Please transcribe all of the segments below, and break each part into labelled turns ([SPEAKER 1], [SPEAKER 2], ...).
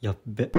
[SPEAKER 1] やっべ。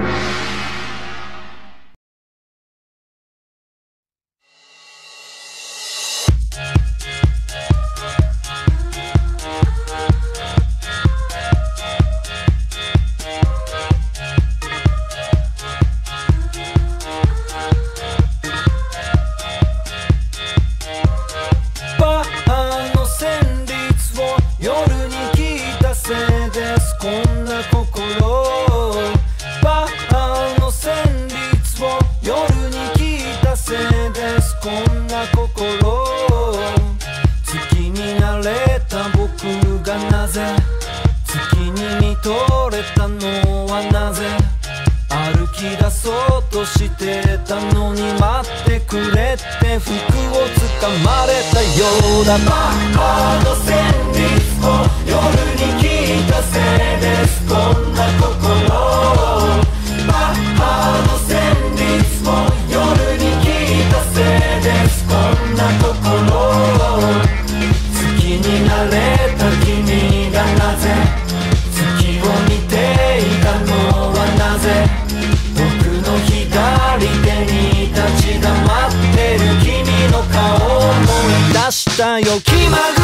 [SPEAKER 2] バーの旋律を夜に聞いたせいです。こんな心。バーの旋律を夜に聞いたせいです。こんな心。好きになれた僕がなぜ月に見とれたのはなぜ。歩き出そうとしてたのに待ってくれって服をつかまれたようだ。バカの旋律を夜に聞いたせいです。こんな心。バカの旋律を夜に聞いたせいです。こんな心。好きになれた君がなぜ月を見ていたのはなぜ。僕の左手に立ち止まってる君の顔を思い出したよ。気まぐ